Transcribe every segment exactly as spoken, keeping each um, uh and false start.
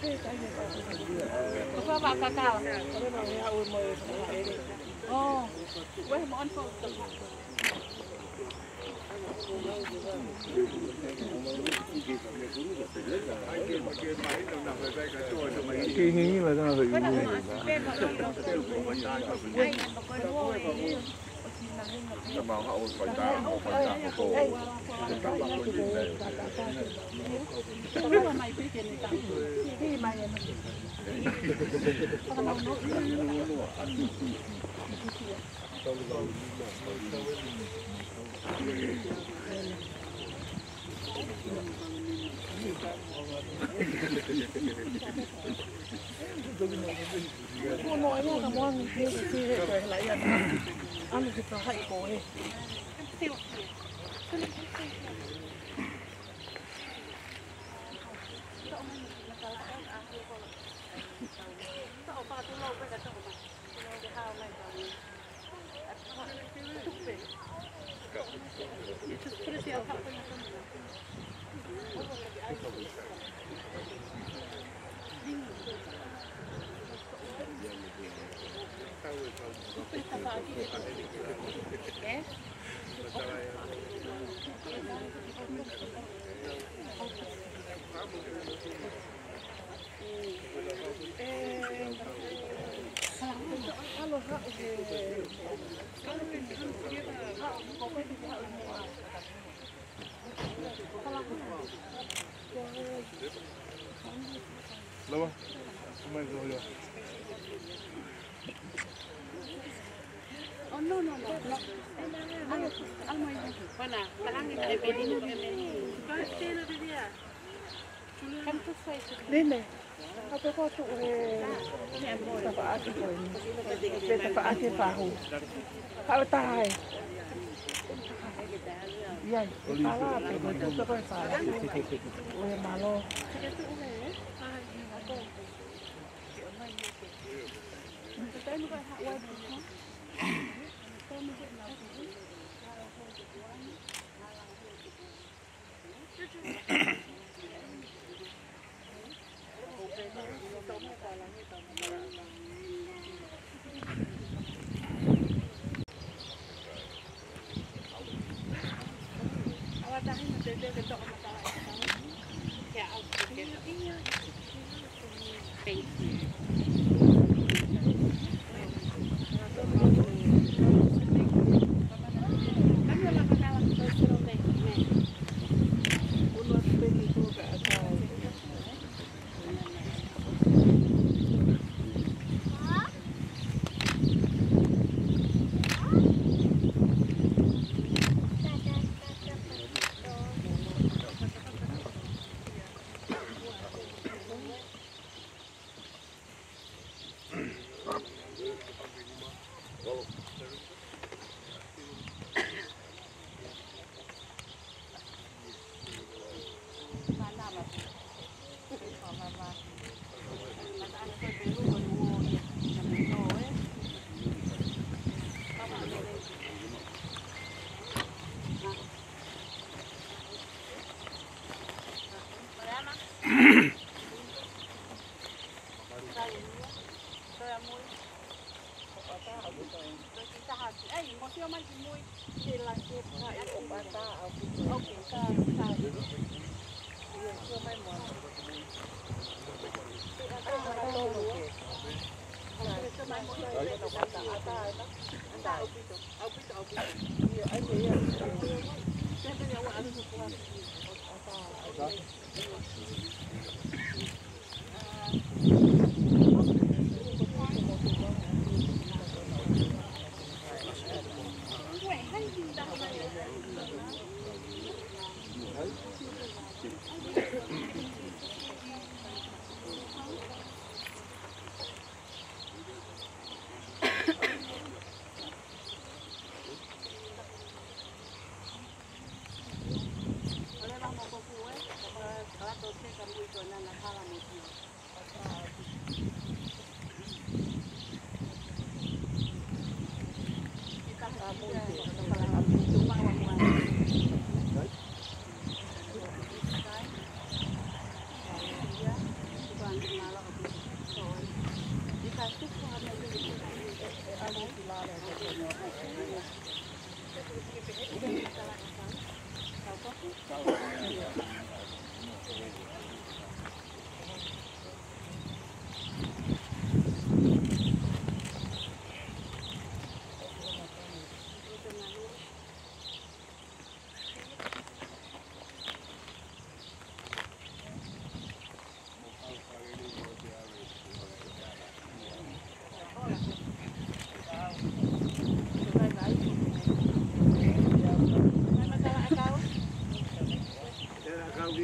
Apa mak kakak? Oh, weh mau on phone. Cái nghĩ là sao vậy? Mà họ phải ta họ phải ta cổ các bạn có nhìn này Cái mày biết cái này cái mày Cô nói nha, cảm ơn khi khi để lại ăn ăn thì phải hãy cố đi. Đâu? Không ai rồi rồi. Oh no no no no. Ano ano mo yun? Pana, palangin ay pwede mo ganun. Kahit sino din dia. Kan to say. Dine. Apa ko to eh. Sa paati ko. Sa paati pa ho. Ka tahay. Yan. Pala, pero ito ko sa. Uy, malo. Tayo mo ka hawad mo.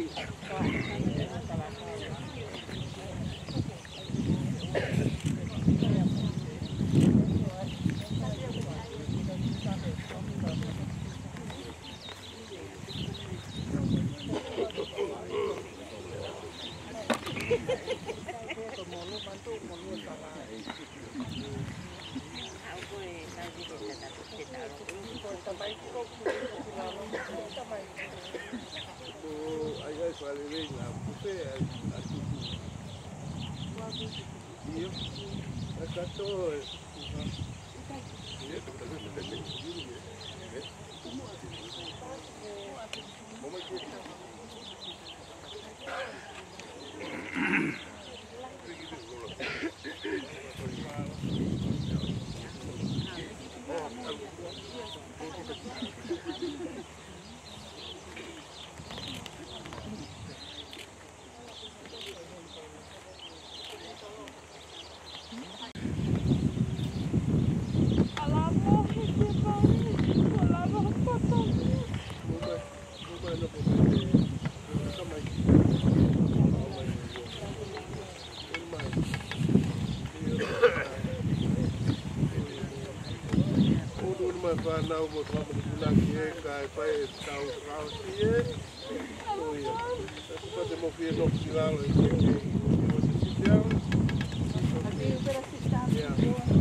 Now, what happened to Lucky Guy by Town House here? Oh, yeah. That's what the Mofia of Silalo is doing. You want to sit down? Okay, you better sit down. Yeah.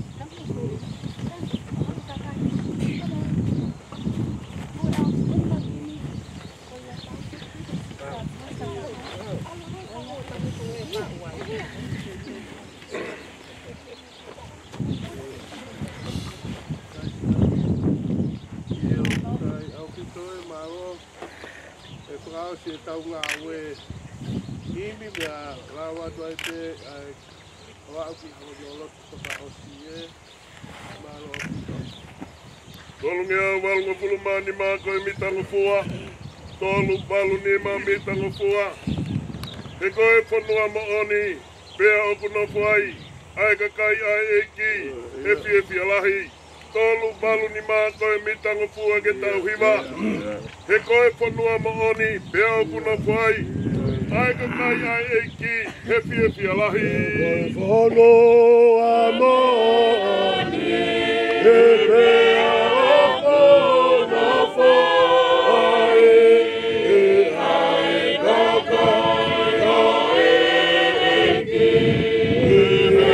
Se tau ngā we imi mea rawa tuai te ai wa uki hau yolo toka osi e malo Tolu ngea walunga fulumani mako e mitango fua Tolu balu ni ma mitango fua He koe whanua mo oni Pea oku no fuai Ai kakai ai eiki Efi efi alahi Tolu balu ni mako e mitango fua ke tau hiwa He koe whanua mo oni, pea oku na whai, ai ka kai ai eiki, he pia pia lahi. Whanua mo oni, he pea oku na whai, he ai ka kai ai eiki, he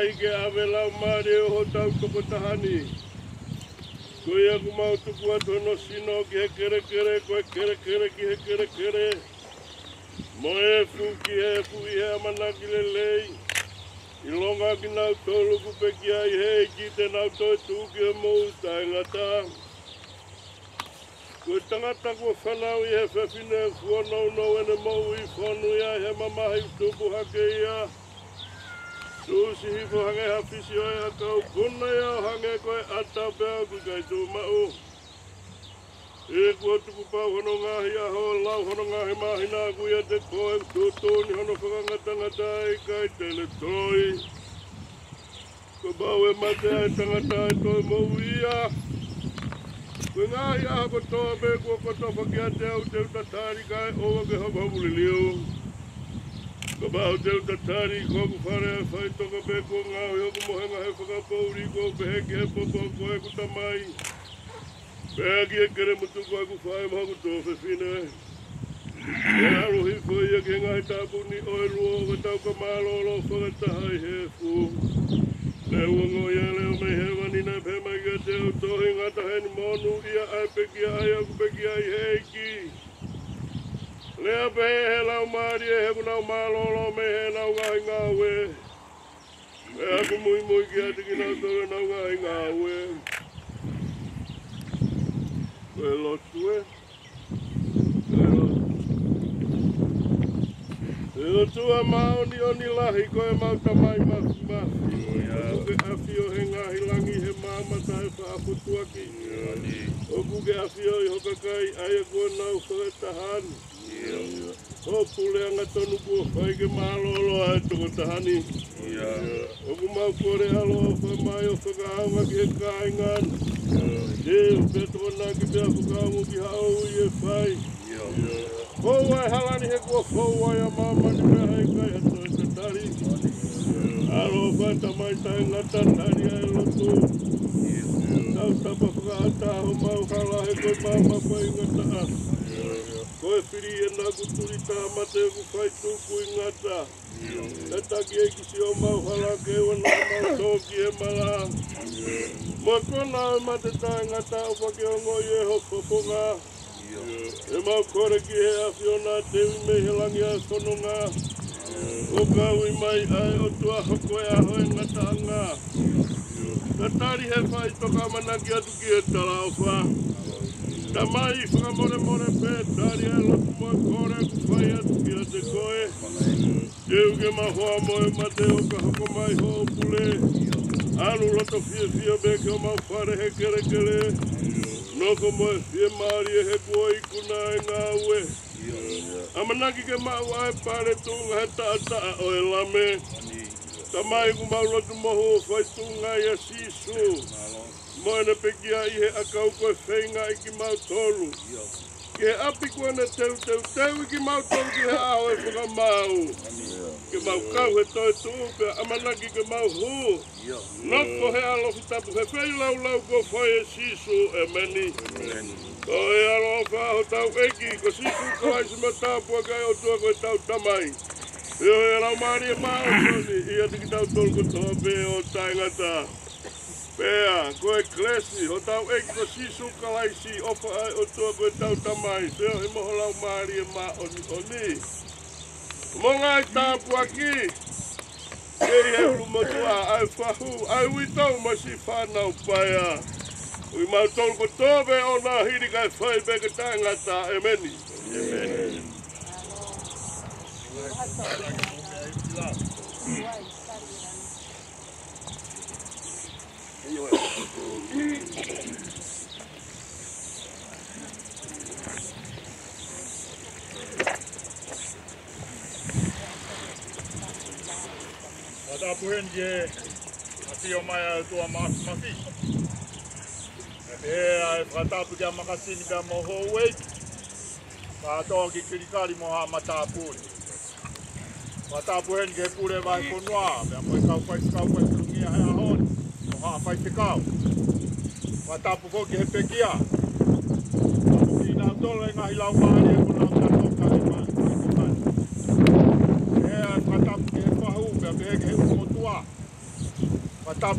ai ke ave lau mare o hotau toko tahani. Koe aku mau tuku atu no sino ki he kere kere, koe kere kere ki he kere kere. Mo e fu ki he fu i he amanaki le lei. I longa ki nau tolu ku peki ai hei ki te nau toi tuki he mou tai ngata. Koe tangata kua whanau i he whewhine e fuanau no ene mou i whanu ia he mamahi tupu hake ia. Susi hifo hange hawhisi oi a kau kuna ia o hange koe ata pēo kui kai tū mau. E kua tuku pau hono ngahi a ho lau hono ngahi mahina kui a te koe tūtūni hono whakangata ai kai tele toi. Ko bau e mate ai tangata ai toi mou ia. Koe ngahi a hako toa pē kua kotofa ki a te au te utatari kai owa ke hapapuli liu. Ko bau te utatari ko ku whare ai whai toka pē kua ngau i hoku mohenga he whakapauri ko peheki he popo ko he kutamai. Peheki e kere mutu ko ku whai mahaku tō whewhine. E aru hifo ia ke ngai tāpuni oi luo ka tau ka mālolo whakatahai he fu. Le uango ia leo mei he wanina pēmai kia te au tohi ngata heni monu ia ai peki ai aku peki ai heiki. Lea pe he lau maari e he kunau mālolo me he nau ngahi ngāwe. Me aku mui mui ki ati ki nau tore nau ngahi ngāwe. Koe lotu e. Koe lotu. E lotu a maoni oni lahi koe mau tamai mafi mafi. Oku ke awhio he ngahi langi he māmata he whaaputuaki. Oku ke awhio i hokakai ai e kua nau whakatahani. Ho puleanga tonu kua whai ke mālolo ai toko tahani. Oku mau kore alo o whamai o whakaanga ki he kāingan. He petoko nā ki pia whakaangu ki hao i e whai. Hou ai halani he kua whau ai a mamani mea hei kai hato e te tari. Alo whai tamai tai ngata tari ai lotu. Tau tapa whakaata ho mau hala he koe mama whai ngata. Koe whiri e nā kuturi tā mate ku whai tūku i ngata. E taki e kisi o mau hala ke wana mau tōki e mala. Mo kona e mate tā ngata o whake o ngoi e ho whawhonga. E mau kore ki he awhiona tewi me he langi a whanonga. O kaui mai ai o tua hoko e aho e ngata anga. Ka tari he whai toka manaki atu ki e tala o wha. Ta mai whakamore more pē tari e lotu moe kore ku whai atu ki a te koe. Teu ke mahoa moe mate o ka hoko mai ho o pule. Alu loto fie fie beke o mau whare he kere kere. Noko moe fie maari e he kua ikuna e ngā ue. Amanaki ke mau ai pare tunga he taa taa o e lame. Ta mai ku mau lotu mohu o whai tunga i a sisu. Moena pekia i he akau koe whainga i ki mau tolu. Ke he api kua na teu teu teu i ki mau tolu ki he aho e whakamau. Ke mau kau he toi tūpea amanaki ke mau hu. Noko he alofi tapu he whai lau lau ko whai e sisu e meni. Ko e alo whaho tau eki ko sisu ko aisi ma tāpua kai o tua koe tau tamai. Io e lau maari e mao toni i ati ki tau tolu ko toa pe o taingata. Pea, koe klesi, ho tau eki ko sisu kalaisi ofa ai o tua koe tau tamai. Seo he moho lau maari e ma oni oni. Mo ngai tāpua ki. Kei he ulu motua ai whahu, ai uitau masi whanau paia. Ui mau tolu ko tobe o nā hiri kai whai beke tāngata e meni. Amen. Ata puhen je ati o mai au tua mafi mafi. E ai whatapu kia makasini kia moho wei. Whatoa ki kirikari moha matapuri. Whatapu hen ke pure vai konua. Mea moi kau pai kau pai kurungia he ahon. Moha pai te kau. Whatapu koki he pekia. Tapu ki nā tolo e ngahi lau maari e kuna mea toka e mai. E ai whatapu ki he whahu. Mea pehe ke he umotua.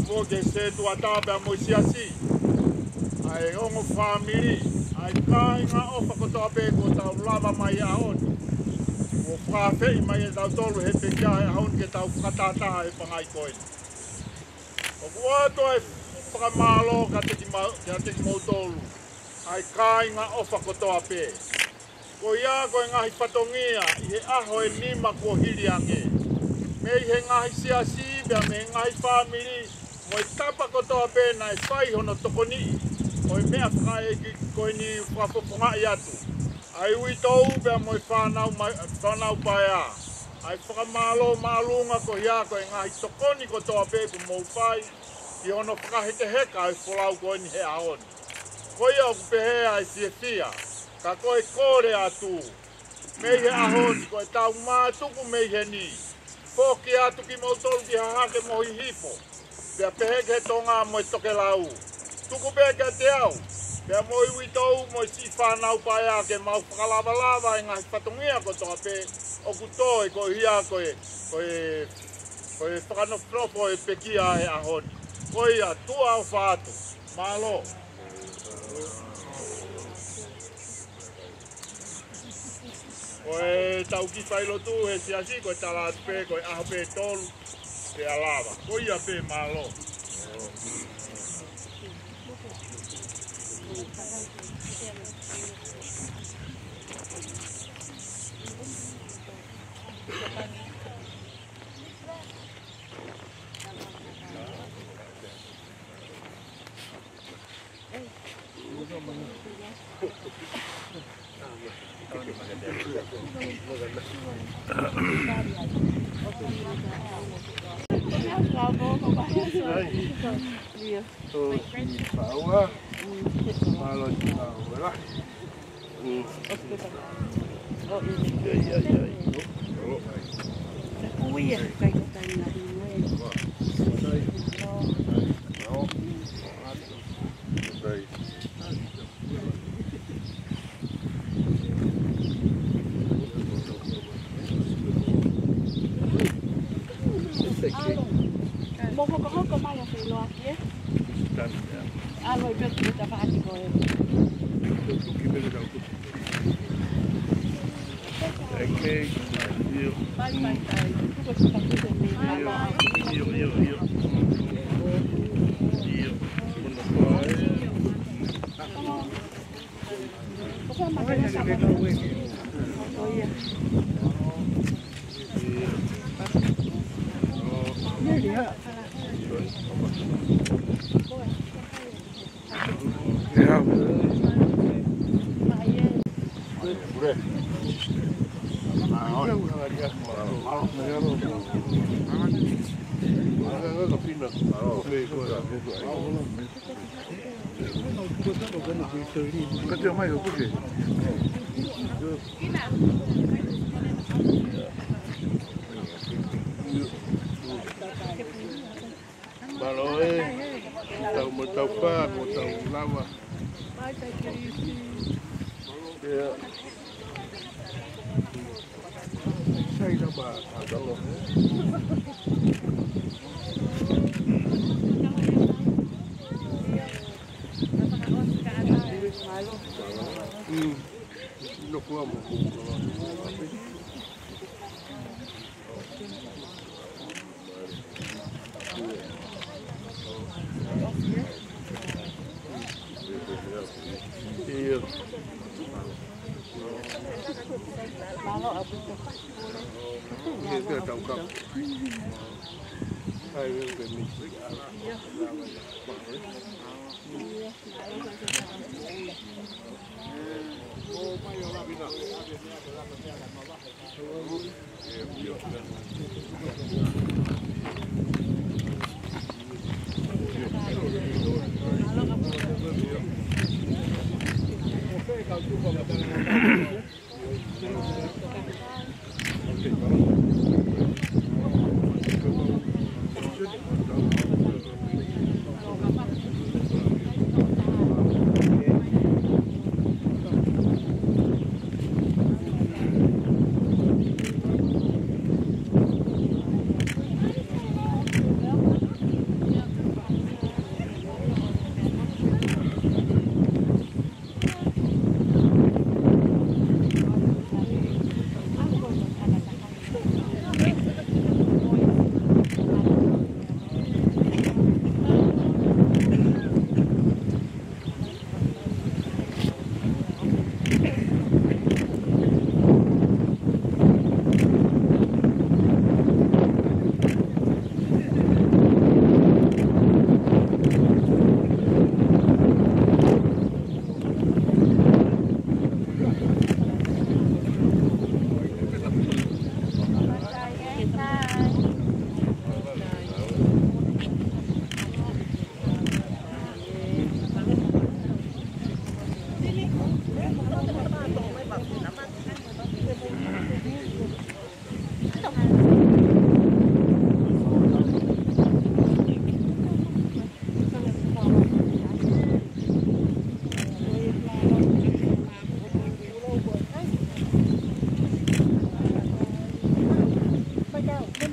po ke se tua tāpea mo siasi. Ai ongo family, ai kai ngā ofa ko toa pē ko tau lava mai ahon. O whawhei mai e tau tolu he pe kia he ahon ke tau whakatataha e whangai koe. O kuato e whakamalo ka teki mau tolu. Ai kai ngā ofa ko toa pē. Ko ia koe ngahi patongia i he aho e nima kua hiri ange. Me he ngahi siasi bea me ngahi family mo i tapa ko toa pē na e whai hono tokoni. O i mea whakai ki koe ni whapoponga i atu. Ai ui tau bea mo i whanau, whanau pai a. Ai whakamalo maalunga ko ia koe ngahi tokoni ko toa pē ku mou whai. I hono whakaheke heka ai wholau koe ni he aoni. Ko ia o kupehea ai sie fia. Ka koe kore atu, mei he ahoni, koe tau mātuku mei he ni. Fōki atu ki mautolu ki hahake mohi hifo, pia peheke he tonga mo i toke lau. Tuku peke te au, pia mo i witou mo i si whanau pai ake mau whakalava-lava e ngahi patongia ko toka pe, o kutoe ko hia koe, koe, koe whakanofrofo e pekia he ahoni. Koe ia, tua au whātu, malo. Koe tau ki whailo tu he siasi, koe tala atu pē, koe aho pē tolu, te alava. Koe ia pē malo. Bawa, malu bawa lah. Ya ya ya. Uia, kai ko tai na hiwe. Mo ko ko ko mai a filo aqui. Ah, no, eu tô tá fazendo agora. Okay. Vai, vai, vai. Tu vai ficar tudo bem. Vai, vai. Io, io, io. Io. Você vai matar essa bola. Olha. Cadê o maior? Por quê? Baloe, tau mo tau pa, mo tau lava. Ya. Sai da ba, ada lo. Hmm. No como. Iya. Malo abu tu. Kita tahu kap. Ayo ke ni. Oh, mayo la vida.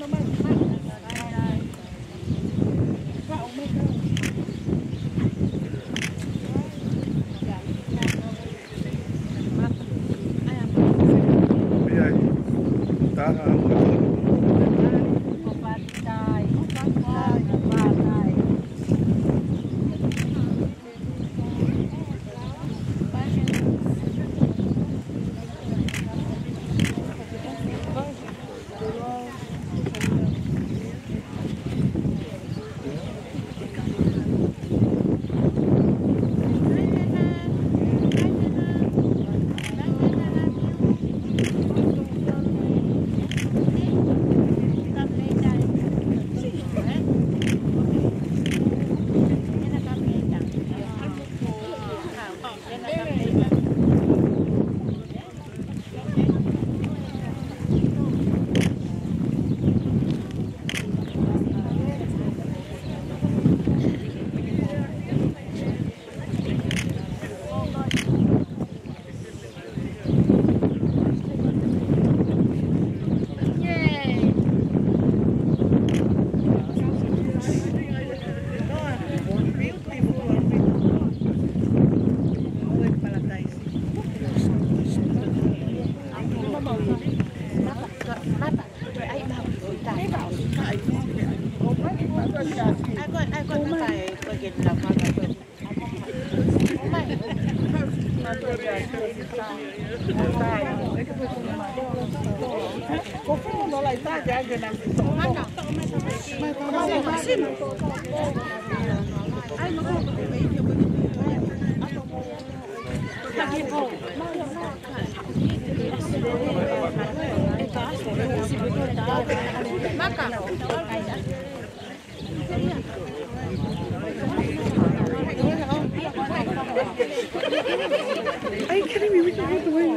Are you kidding me? We can get the way.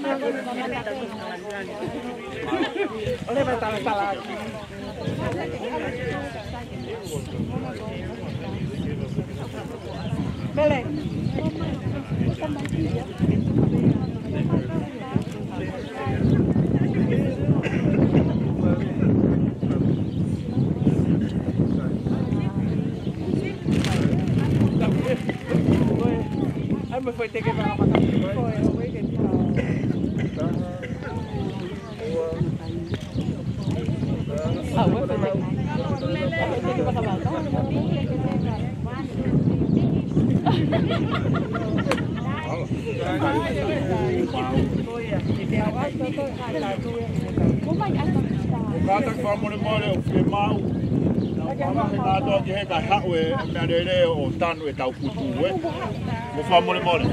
Olha, vai estar na salada. Belém. Ai, mas foi ter que levar uma batata. Foi, eu vou ir. Ah, vou fazer. Tem que levar uma Kata kwa mole mole o ke mau. Nga to ke he ka hawe me rere o tanu e tau kutu we. Mo fa mole mole.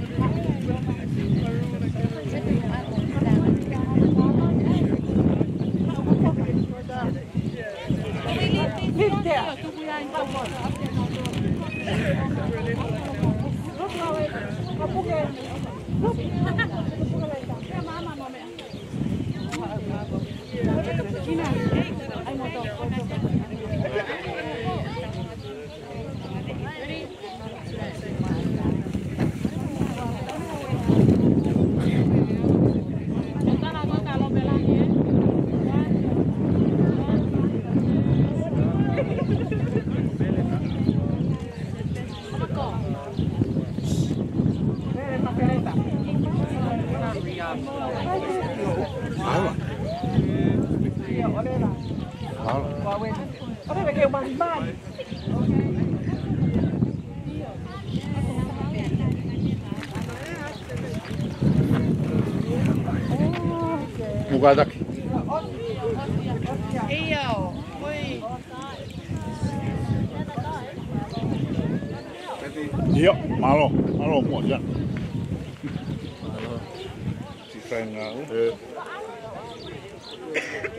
Mugadaki. Iyo, oi. Iya, malo, malo mo dyan. Si Feng nga. Eh.